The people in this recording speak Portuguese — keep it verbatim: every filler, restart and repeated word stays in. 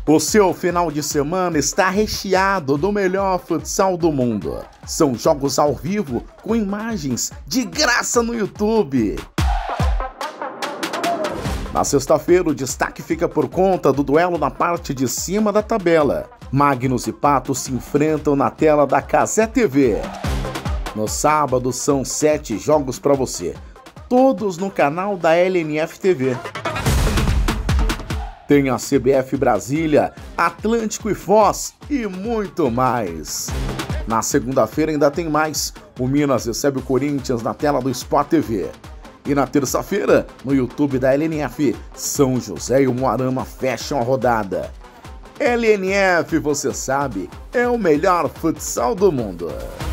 O seu final de semana está recheado do melhor futsal do mundo. São jogos ao vivo com imagens de graça no YouTube. Na sexta-feira, o destaque fica por conta do duelo na parte de cima da tabela. Magnus e Patos se enfrentam na tela da Cazé T V. No sábado, são sete jogos para você, todos no canal da L N F T V. Tem a C B F Brasília, Atlântico e Foz e muito mais. Na segunda-feira ainda tem mais. O Minas recebe o Corinthians na tela do Sport T V. E na terça-feira, no YouTube da L N F, São José e o Moarama fecham a rodada. L N F, você sabe, é o melhor futsal do mundo.